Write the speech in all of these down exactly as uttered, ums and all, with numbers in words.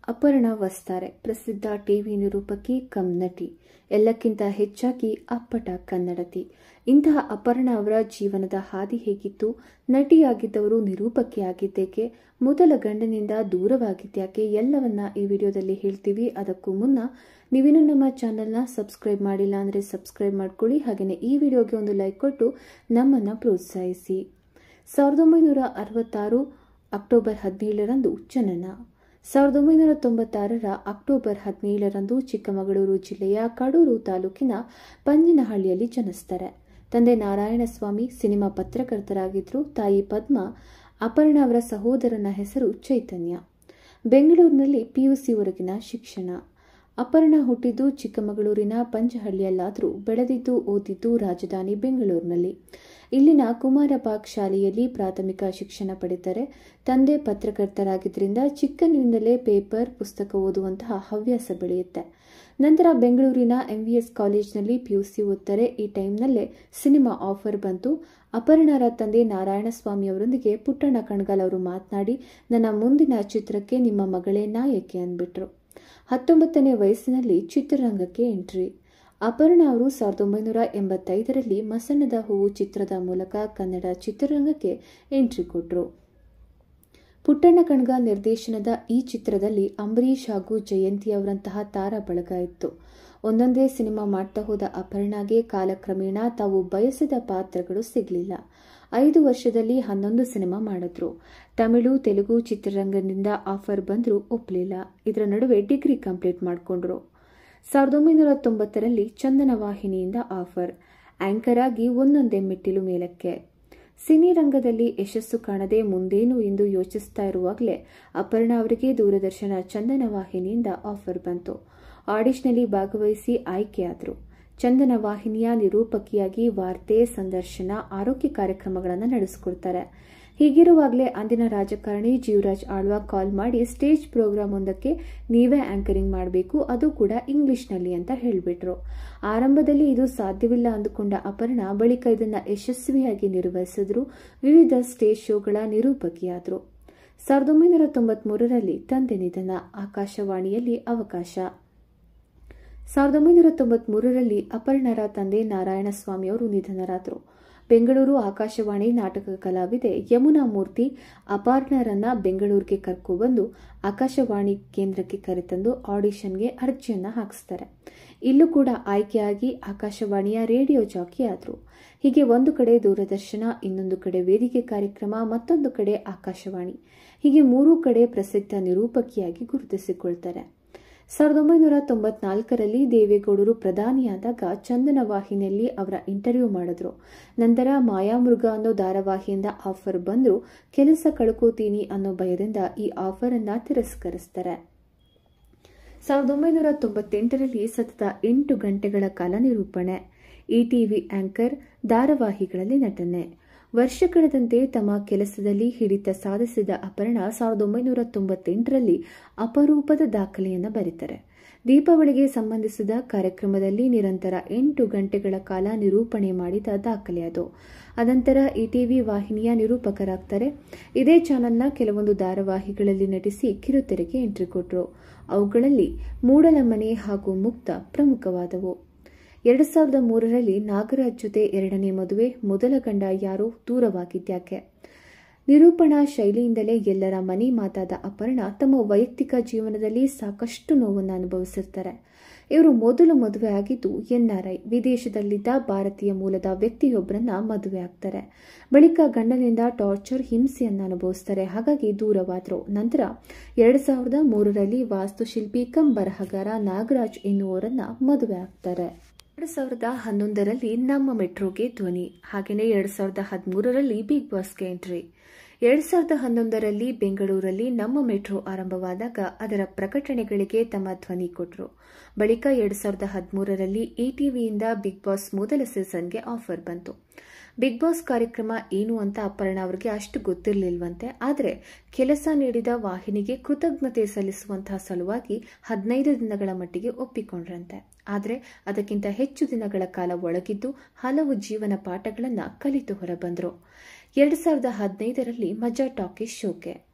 ಅಪರ್ಣಾ ವಸ್ತಾರೆ ಪ್ರಸಿದ್ಧ TV ನಿರೂಪಕಿ come ನಟಿ, ಎಲ್ಲಕ್ಕಿಂತ ಹೆಚ್ಚಾಗಿ ಅಪ್ಪಟ ಕನ್ನಡತಿ. ಇಂತಹ ಅಪರ್ಣಾ ಅವರ ಜೀವನದ ಹಾದಿ ಹೇಗಿತ್ತು? ನಟಿಯಾಗಿದ್ದವರು ನಿರೂಪಕಿಯಾಗಿದ್ದೇಕೆ? ಮೊದಲ ಗಂಡನಿಂದ ದೂರವಾಗಿದ್ಯಾಕೆ? ಎಲ್ಲವನ್ನ ಈ ವಿಡಿಯೋದಲ್ಲಿ ಹೇಳ್ತೀವಿ. ಅದಕ್ಕೂ ಮುನ್ನ ನೀವಿನ್ನೂ ನಮ್ಮ ಚಾನೆಲ್ನ ಸಬ್ಸ್ಕ್ರೈಬ್ ಮಾಡಿಲ್ಲ ಅಂದರೆ ಸಬ್ಸ್ಕ್ರೈಬ್ ಮಾಡ್ಕೊಳ್ಳಿ. ಹಾಗೆಯೇ ಈ ವಿಡಿಯೋಗೆ ಒಂದು ಲೈಕ್ ಕೊಟ್ಟು ನಮ್ಮನ್ನು ಪ್ರೋತ್ಸಾಹಿಸಿ. ಸಾವಿರದ ಒಂಬೈನೂರ ಅರವತ್ತಾರು ಅಕ್ಟೋಬರ್ ಹದಿನೇಳರಂದು ಜನನ. ಸಾವಿರದ ಒಂಬೈನೂರ ತೊಂಬತ್ತಾರರ ಅಕ್ಟೋಬರ್ ಹದಿನೇಳರಂದು ಚಿಕ್ಕಮಗಳೂರು ಜಿಲ್ಲೆಯ ಕಡೂರು ತಾಲೂಕಿನ ಪಂಜಿನಹಳ್ಳಿಯಲ್ಲಿ ಜನಿಸ್ತಾರೆ. ತಂದೆ ನಾರಾಯಣಸ್ವಾಮಿ ಸಿನಿಮಾ ಪತ್ರಕರ್ತರಾಗಿದ್ದರು. ತಾಯಿ ಪದ್ಮ. ಅಪರ್ಣಾ ಅವರ ಸಹೋದರನ ಹೆಸರು ಚೈತನ್ಯ. ಬೆಂಗಳೂರಿನಲ್ಲಿ ಪಿಯುಸಿವರೆಗಿನ ಶಿಕ್ಷಣ. ಅಪರ್ಣಾ ಹುಟ್ಟಿದ್ದು ಚಿಕ್ಕಮಗಳೂರಿನ ಪಂಜಹಳ್ಳಿಯಲ್ಲಾದರೂ ಬೆಳೆದಿದ್ದು ಓದಿದ್ದು ರಾಜಧಾನಿ ಬೆಂಗಳೂರಿನಲ್ಲಿ. ಇಲ್ಲಿನ ಕುಮಾರಬಾಗ್ ಶಾಲೆಯಲ್ಲಿ ಪ್ರಾಥಮಿಕ ಶಿಕ್ಷಣ ಪಡೆದರೆ. ತಂದೆ ಪತ್ರಕರ್ತರಾಗಿದ್ದರಿಂದ ಚಿಕ್ಕಂದಿನಿಂದಲೇ ಪೇಪರ್ ಪುಸ್ತಕ ಓದುವಂತಹ ಹವ್ಯಾಸ ಬೆಳೆಯುತ್ತೆ. ನಂತರ ಬೆಂಗಳೂರಿನ ಎಂವಿಎಸ್ ಕಾಲೇಜಿನಲ್ಲಿ ಪಿಯುಸಿ ಓದ್ತಾರೆ. ಈ ಟೈಮ್ನಲ್ಲೇ ಸಿನಿಮಾ ಆಫರ್ ಬಂತು. ಅಪರ್ಣಾರ ತಂದೆ ನಾರಾಯಣಸ್ವಾಮಿ ಅವರೊಂದಿಗೆ ಪುಟ್ಟಣ್ಣ ಕಣಗಾಲ್ ಅವರು ಮಾತನಾಡಿ, ನನ್ನ ಮುಂದಿನ ಚಿತ್ರಕ್ಕೆ ನಿಮ್ಮ ಮಗಳೇ ನಾಯಕಿ ಅಂದ್ಬಿಟ್ರು. ಹತ್ತೊಂಬತ್ತನೇ ವಯಸ್ಸಿನಲ್ಲಿ ಚಿತ್ರರಂಗಕ್ಕೆ ಎಂಟ್ರಿ. ಅಪರ್ಣಾ ಅವರು ಸಾವಿರದ ಒಂಬೈನೂರ ಎಂಬತ್ತೈದರಲ್ಲಿ ಮಸಣದ ಹೂವು ಚಿತ್ರದ ಮೂಲಕ ಕನ್ನಡ ಚಿತ್ರರಂಗಕ್ಕೆ ಎಂಟ್ರಿ ಕೊಟ್ಟರು. ಪುಟ್ಟಣ್ಣ ಕಣಗಾಲ್ ನಿರ್ದೇಶನದ ಈ ಚಿತ್ರದಲ್ಲಿ ಅಂಬರೀಷ್ ಹಾಗೂ ಜಯಂತಿ ಅವರಂತಹ ತಾರಾ ಬಳಗ ಇತ್ತು. ಒಂದೊಂದೇ ಸಿನಿಮಾ ಮಾಡ್ತಾ ಹೋದ ಅಪರ್ಣಾಗೆ ಕಾಲಕ್ರಮೇಣ ತಾವು ಬಯಸಿದ ಪಾತ್ರಗಳು ಸಿಗಲಿಲ್ಲ. ಐದು ವರ್ಷದಲ್ಲಿ ಹನ್ನೊಂದು ಸಿನಿಮಾ ಮಾಡಿದ್ರು. ತಮಿಳು, ತೆಲುಗು ಚಿತ್ರರಂಗದಿಂದ ಆಫರ್ ಬಂದರೂ ಒಪ್ಪಲಿಲ್ಲ. ಇದರ ನಡುವೆ ಡಿಗ್ರಿ ಕಂಪ್ಲೀಟ್ ಮಾಡಿಕೊಂಡ್ರು. ಸಾವಿರದ ಒಂಬೈನೂರ ತೊಂಬತ್ತರಲ್ಲಿ ಚಂದನ ವಾಹಿನಿಯಿಂದ ಆಫರ್. ಆಂಕರ್ ಆಗಿ ಒಂದೊಂದೇ ಮೆಟ್ಟಿಲು ಮೇಲಕ್ಕೆ. ಸಿನಿ ರಂಗದಲ್ಲಿ ಯಶಸ್ಸು ಕಾಣದೆ ಮುಂದೇನು ಎಂದು ಯೋಚಿಸ್ತಾ ಇರುವಾಗಲೇ ಅಪರ್ಣಾ ಅವರಿಗೆ ದೂರದರ್ಶನ ಚಂದನ ವಾಹಿನಿಯಿಂದ ಆಫರ್ ಬಂತು. ಆಡಿಷನ್ನಲ್ಲಿ ಭಾಗವಹಿಸಿ ಆಯ್ಕೆಯಾದರು. ಚಂದನ ವಾಹಿನಿಯ ನಿರೂಪಕಿಯಾಗಿ ವಾರ್ತೆ, ಸಂದರ್ಶನ, ಆರೋಗ್ಯ ಕಾರ್ಯಕ್ರಮಗಳನ್ನು ನಡೆಸಿಕೊಡ್ತಾರೆ. ಹೀಗಿರುವಾಗಲೇ ಅಂದಿನ ರಾಜಕಾರಣಿ ಜೀವರಾಜ್ ಆಳ್ವ ಕಾಲ್ ಮಾಡಿ ಸ್ಟೇಜ್ ಪ್ರೋಗ್ರಾಂ ಒಂದಕ್ಕೆ ನೀವೇ ಆಂಕರಿಂಗ್ ಮಾಡಬೇಕು, ಅದು ಕೂಡ ಇಂಗ್ಲಿಷ್ನಲ್ಲಿ ಅಂತ ಹೇಳಿಬಿಟ್ರು. ಆರಂಭದಲ್ಲಿ ಇದು ಸಾಧ್ಯವಿಲ್ಲ ಅಂದುಕೊಂಡ ಅಪರ್ಣಾ ಬಳಿಕ ಇದನ್ನು ಯಶಸ್ವಿಯಾಗಿ ನಿರ್ವಹಿಸಿದ್ರು. ವಿವಿಧ ಸ್ಟೇಜ್ ಶೋಗಳ ನಿರೂಪಕಿಯಾದರು. ಸಾವಿರದ ಒಂಬೈನೂರ ತೊಂಬತ್ಮೂರರಲ್ಲಿ ತಂದೆ ನಿಧನ. ಆಕಾಶವಾಣಿಯಲ್ಲಿ ಅವಕಾಶ. ಸಾವಿರದ ಒಂಬೈನೂರ ತೊಂಬತ್ಮೂರರಲ್ಲಿ ಅಪರ್ಣಾರ ತಂದೆ ನಾರಾಯಣಸ್ವಾಮಿ ಅವರು ನಿಧನರಾದರು. ಬೆಂಗಳೂರು ಆಕಾಶವಾಣಿ ನಾಟಕ ಕಲಾವಿದೆ ಯಮುನಾ ಮೂರ್ತಿ ಅಪರ್ಣಾರನ್ನ ಬೆಂಗಳೂರಿಗೆ ಕರ್ಕೊಬಂದು ಆಕಾಶವಾಣಿ ಕೇಂದ್ರಕ್ಕೆ ಕರೆತಂದು ಆಡಿಷನ್ಗೆ ಅರ್ಜಿಯನ್ನ ಹಾಕಿಸ್ತಾರೆ. ಇಲ್ಲೂ ಕೂಡ ಆಯ್ಕೆಯಾಗಿ ಆಕಾಶವಾಣಿಯ ರೇಡಿಯೋ ಜಾಕಿ ಆದರು. ಹೀಗೆ ಒಂದು ಕಡೆ ದೂರದರ್ಶನ, ಇನ್ನೊಂದು ಕಡೆ ವೇದಿಕೆ ಕಾರ್ಯಕ್ರಮ, ಮತ್ತೊಂದು ಕಡೆ ಆಕಾಶವಾಣಿ, ಹೀಗೆ ಮೂರೂ ಕಡೆ ಪ್ರಸಿದ್ಧ ನಿರೂಪಕಿಯಾಗಿ ಗುರುತಿಸಿಕೊಳ್ತಾರೆ. ಸಾವಿರದ ಒಂಬೈನೂರ ತೊಂಬತ್ನಾಲ್ಕರಲ್ಲಿ ದೇವೇಗೌಡರು ಪ್ರಧಾನಿಯಾದಾಗ ಚಂದನ ವಾಹಿನಿಯಲ್ಲಿ ಅವರ ಇಂಟರ್ವ್ಯೂ ಮಾಡಿದ್ರು. ನಂತರ ಮಾಯಾಮೃಗ ಅನ್ನೋ ಧಾರಾವಾಹಿಯಿಂದ ಆಫರ್ ಬಂದರೂ ಕೆಲಸ ಕಳ್ಕೋತೀನಿ ಅನ್ನೋ ಭಯದಿಂದ ಈ ಆಫರ್ ಅನ್ನ ತಿರಸ್ಕರಿಸ್ತಾರೆ. ಸಾವಿರದ ಒಂಬೈನೂರ ತೊಂಬತ್ತೆಂಟರಲ್ಲಿ ಸತತ ಎಂಟು ಗಂಟೆಗಳ ಕಾಲ ನಿರೂಪಣೆ. ಇಟಿವಿ ಆಂಕರ್, ಧಾರಾವಾಹಿಗಳಲ್ಲಿ ನಟನೆ. ವರ್ಷ ಕಳೆದಂತೆ ತಮ್ಮ ಕೆಲಸದಲ್ಲಿ ಹಿಡಿತ ಸಾಧಿಸಿದ ಅಪರ್ಣಾ ಸಾವಿರದ ಒಂಬೈನೂರ ತೊಂಬತ್ತೆಂಟರಲ್ಲಿ ಅಪರೂಪದ ದಾಖಲೆಯನ್ನು ಬರೀತಾರೆ. ದೀಪಾವಳಿಗೆ ಸಂಬಂಧಿಸಿದ ಕಾರ್ಯಕ್ರಮದಲ್ಲಿ ನಿರಂತರ ಎಂಟು ಗಂಟೆಗಳ ಕಾಲ ನಿರೂಪಣೆ ಮಾಡಿದ ದಾಖಲೆ ಅದು. ಅನಂತರ ಇಟಿವಿ ವಾಹಿನಿಯ ನಿರೂಪಕರಾಗ್ತಾರೆ. ಇದೇ ಚಾನೆಲ್ನ ಕೆಲವೊಂದು ಧಾರಾವಾಹಿಗಳಲ್ಲಿ ನಟಿಸಿ ಕಿರುತೆರೆಗೆ ಎಂಟ್ರಿ ಕೊಟ್ಟರು. ಅವುಗಳಲ್ಲಿ ಮೂಡಲಮನೆ ಹಾಗೂ ಮುಕ್ತ ಪ್ರಮುಖವಾದವು. ಎರಡು ಸಾವಿರದ ಮೂರರಲ್ಲಿ ನಾಗರಾಜ್ ಜೊತೆ ಎರಡನೇ ಮದುವೆ. ಮೊದಲ ಗಂಡ ಯಾರೋ, ದೂರವಾಗಿದ್ಯಾಕೆ? ನಿರೂಪಣಾ ಶೈಲಿಯಿಂದಲೇ ಎಲ್ಲರ ಮನೆ ಮಾತಾದ ಅಪರ್ಣಾ ತಮ್ಮ ವೈಯಕ್ತಿಕ ಜೀವನದಲ್ಲಿ ಸಾಕಷ್ಟು ನೋವನ್ನು ಅನುಭವಿಸಿರ್ತಾರೆ. ಇವರು ಮೊದಲು ಮದುವೆ ಆಗಿದ್ದು ಎನ್ಆರ್ಐ, ವಿದೇಶದಲ್ಲಿದ್ದ ಭಾರತೀಯ ಮೂಲದ ವ್ಯಕ್ತಿಯೊಬ್ಬರನ್ನ ಮದುವೆ ಆಗ್ತಾರೆ. ಬಳಿಕ ಗಂಡನಿಂದ ಟಾರ್ಚರ್, ಹಿಂಸೆಯನ್ನು ಅನುಭವಿಸ್ತಾರೆ. ಹಾಗಾಗಿ ದೂರವಾದರು. ನಂತರ ಎರಡು ಸಾವಿರದ ಮೂರರಲ್ಲಿ ವಾಸ್ತುಶಿಲ್ಪಿ ಕಂ ಬರಹಗಾರ ನಾಗರಾಜ್ ಎನ್ನುವರನ್ನ ಮದುವೆ ಆಗ್ತಾರೆ. ಎರಡು ಸಾವಿರದ ಹನ್ನೊಂದರಲ್ಲಿ ನಮ್ಮ ಮೆಟ್ರೋಗೆ ಧ್ವನಿ. ಹಾಗೆಯೇ ಎರಡು ಸಾವಿರದ ಹದಿಮೂರರಲ್ಲಿ ಬಿಗ್ ಬಾಸ್ಗೆ ಎಂಟ್ರಿ. ಎರಡು ಸಾವಿರದ ಹನ್ನೊಂದರಲ್ಲಿ ಬೆಂಗಳೂರಲ್ಲಿ ನಮ್ಮ ಮೆಟ್ರೋ ಆರಂಭವಾದಾಗ ಅದರ ಪ್ರಕಟಣೆಗಳಿಗೆ ತಮ್ಮ ಧ್ವನಿ ಕೊಟ್ಟರು. ಬಳಿಕ ಎರಡು ಸಾವಿರದ ಹದಿಮೂರರಲ್ಲಿ ಇಟಿವಿಯಿಂದ ಬಿಗ್ ಬಾಸ್ ಮೊದಲ ಸೀಸನ್ಗೆ ಆಫರ್ ಬಂತು. ಬಿಗ್ ಬಾಸ್ ಕಾರ್ಯಕ್ರಮ ಏನು ಅಂತ ಅಪರ್ಣಾ ಅವರಿಗೆ ಅಷ್ಟು ಗೊತ್ತಿರಲಿಲ್ವಂತೆ. ಆದರೆ ಕೆಲಸ ನೀಡಿದ ವಾಹಿನಿಗೆ ಕೃತಜ್ಞತೆ ಸಲ್ಲಿಸುವಂತಹ ಸಲುವಾಗಿ ಹದಿನೈದು ದಿನಗಳ ಮಟ್ಟಿಗೆ ಒಪ್ಪಿಕೊಂಡ್ರಂತೆ. ಆದರೆ ಅದಕ್ಕಿಂತ ಹೆಚ್ಚು ದಿನಗಳ ಕಾಲ ಒಳಗಿದ್ದು ಹಲವು ಜೀವನ ಪಾಠಗಳನ್ನು ಕಲಿತು ಹೊರಬಂದರು. ಎರಡು ಸಾವಿರದ ಹದಿನೈದರಲ್ಲಿ ಮಜಾ ಟಾಕೀಸ್ ಶೋಗೆ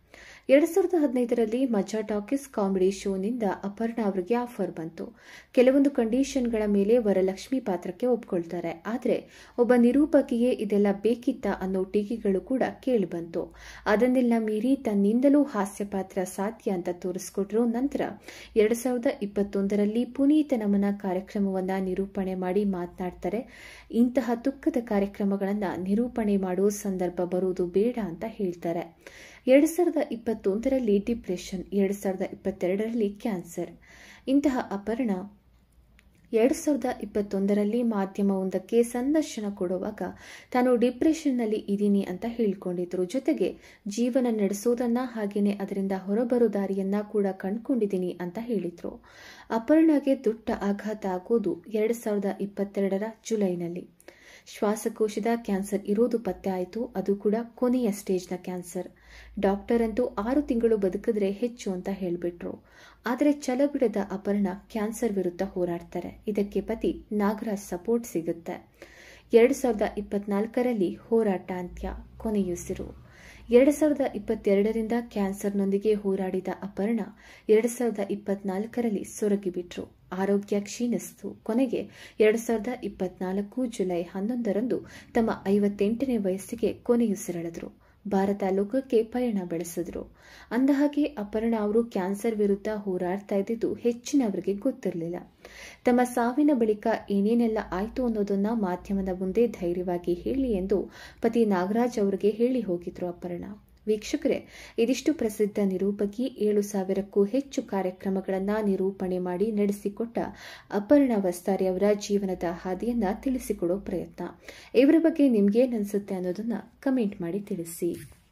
ಎರಡ್ ಸಾವಿರದ ಹದಿನೈದರಲ್ಲಿ ಮಜಾ ಟಾಕೀಸ್ ಕಾಮಿಡಿ ಶೋನಿಂದ ಅಪರ್ಣಾ ಅವರಿಗೆ ಆಫರ್ ಬಂತು. ಕೆಲವೊಂದು ಕಂಡೀಷನ್ಗಳ ಮೇಲೆ ವರಲಕ್ಷ್ಮಿ ಪಾತ್ರಕ್ಕೆ ಒಪ್ಕೊಳ್ತಾರೆ. ಆದರೆ ಒಬ್ಬ ನಿರೂಪಕಿಗೆ ಇದೆಲ್ಲ ಬೇಕಿತ್ತ ಅನ್ನೋ ಟೀಕೆಗಳು ಕೂಡ ಕೇಳಿಬಂತು. ಅದನ್ನೆಲ್ಲ ಮೀರಿ ತನ್ನಿಂದಲೂ ಹಾಸ್ಯ ಪಾತ್ರ ಸಾಧ್ಯ ಅಂತ ತೋರಿಸಿಕೊಟ್ರು. ನಂತರ ಎರಡ್ ಸಾವಿರದ ಇಪ್ಪತ್ತೊಂದರಲ್ಲಿ ಪುನೀತ ನಮನ ಕಾರ್ಯಕ್ರಮವನ್ನ ನಿರೂಪಣೆ ಮಾಡಿ ಮಾತನಾಡ್ತಾರೆ. ಇಂತಹ ತುಕ್ಕದ ಕಾರ್ಯಕ್ರಮಗಳನ್ನ ನಿರೂಪಣೆ ಮಾಡುವ ಸಂದರ್ಭ ಬರುವುದು ಬೇಡ ಅಂತ ಹೇಳ್ತಾರೆ. ಎರಡ್ ಸಾವಿರದ ಇಪ್ಪತ್ತೊಂದರಲ್ಲಿ ಡಿಪ್ರೆಷನ್, ಎರಡ್ ಸಾವಿರದ ಇಪ್ಪತ್ತೆರಡರಲ್ಲಿ ಕ್ಯಾನ್ಸರ್. ಇಂತಹ ಅಪರ್ಣಾ ಎರಡ್ ಸಾವಿರದ ಇಪ್ಪತ್ತೊಂದರಲ್ಲಿ ಮಾಧ್ಯಮವೊಂದಕ್ಕೆ ಸಂದರ್ಶನ ಕೊಡುವಾಗ ತಾನು ಡಿಪ್ರೆಷನ್ನಲ್ಲಿ ಇದ್ದೀನಿ ಅಂತ ಹೇಳಿಕೊಂಡಿದ್ರು. ಜೊತೆಗೆ ಜೀವನ ನಡೆಸೋದನ್ನ ಹಾಗೇನೆ ಅದರಿಂದ ಹೊರಬರೋ ದಾರಿಯನ್ನ ಕೂಡ ಕಂಡುಕೊಂಡಿದ್ದೀನಿ ಅಂತ ಹೇಳಿದ್ರು. ಅಪರ್ಣಾಗೆ ದೊಡ್ಡ ಆಘಾತ ಆಗೋದು ಎರಡ್ ಸಾವಿರದ ಇಪ್ಪತ್ತೆರಡರ ಜುಲೈನಲ್ಲಿ. ಶ್ವಾಸಕೋಶದ ಕ್ಯಾನ್ಸರ್ ಇರೋದು ಪತ್ತೆ ಆಯಿತು. ಅದು ಕೂಡ ಕೊನೆಯ ಸ್ಟೇಜ್ನ ಕ್ಯಾನ್ಸರ್. ಡಾಕ್ಟರ್ ಅಂತೂ ಆರು ತಿಂಗಳು ಬದುಕಿದ್ರೆ ಹೆಚ್ಚು ಅಂತ ಹೇಳಿಬಿಟ್ರು. ಆದರೆ ಛಲಬಿಡದ ಅಪರ್ಣಾ ಕ್ಯಾನ್ಸರ್ ವಿರುದ್ಧ ಹೋರಾಡ್ತಾರೆ. ಇದಕ್ಕೆ ಪತಿ ನಾಗರಾಜ್ ಸಪೋರ್ಟ್ ಸಿಗುತ್ತೆ. ಎರಡ್ ಸಾವಿರದ ಇಪ್ಪತ್ನಾಲ್ಕರಲ್ಲಿ ಹೋರಾಟ ಅಂತ್ಯ, ಕೊನೆಯುಸಿರು. ಎರಡ್ ಸಾವಿರದ ಇಪ್ಪತ್ತೆರಡರಿಂದ ಕ್ಯಾನ್ಸರ್ನೊಂದಿಗೆ ಹೋರಾಡಿದ ಅಪರ್ಣಾ ಎರಡ್ ಸಾವಿರದ ಇಪ್ಪತ್ನಾಲ್ಕರಲ್ಲಿ ಸೊರಗಿಬಿಟ್ರು. ಆರೋಗ್ಯ ಕ್ಷೀಣಿಸಿತು. ಕೊನೆಗೆ ಎರಡ್ ಸಾವಿರದ ಇಪ್ಪತ್ನಾಲ್ಕು ಜುಲೈ ಹನ್ನೊಂದರಂದು ತಮ್ಮ ಐವತ್ತೆಂಟನೇ ವಯಸ್ಸಿಗೆ ಕೊನೆಯುಸಿರೆಳೆದ್ರು. ಭಾರತ ಲೋಕಕ್ಕೆ ಪಯಣ ಬೆಳೆಸಿದ್ರು. ಅಂದಹಾಗೆ ಅಪರ್ಣಾ ಅವರು ಕ್ಯಾನ್ಸರ್ ವಿರುದ್ಧ ಹೋರಾಡ್ತಾ ಇದ್ದಿದ್ದು ಹೆಚ್ಚಿನವರಿಗೆ ಗೊತ್ತಿರಲಿಲ್ಲ. ತಮ್ಮ ಸಾವಿನ ಬಳಿಕ ಏನೇನೆಲ್ಲ ಆಯ್ತು ಅನ್ನೋದನ್ನ ಮಾಧ್ಯಮದ ಮುಂದೆ ಧೈರ್ಯವಾಗಿ ಹೇಳಿ ಎಂದು ಪತಿ ನಾಗರಾಜ್ ಅವರಿಗೆ ಹೇಳಿ ಹೋಗಿದ್ರು ಅಪರ್ಣಾ. ವೀಕ್ಷಕರೇ, ಇದಿಷ್ಟು ಪ್ರಸಿದ್ಧ ನಿರೂಪಕಿ ಏಳು ಸಾವಿರಕ್ಕೂ ಹೆಚ್ಚು ಕಾರ್ಯಕ್ರಮಗಳನ್ನು ನಿರೂಪಣೆ ಮಾಡಿ ನಡೆಸಿಕೊಟ್ಟ ಅಪರ್ಣಾ ವಸ್ತಾರಿ ಅವರ ಜೀವನದ ಹಾದಿಯನ್ನ ತಿಳಿಸಿಕೊಡೋ ಪ್ರಯತ್ನ. ಇವರ ಬಗ್ಗೆ ನಿಮ್ಗೇನ್ ಅನ್ಸುತ್ತೆ ಅನ್ನೋದನ್ನ ಕಮೆಂಟ್ ಮಾಡಿ ತಿಳಿಸಿ.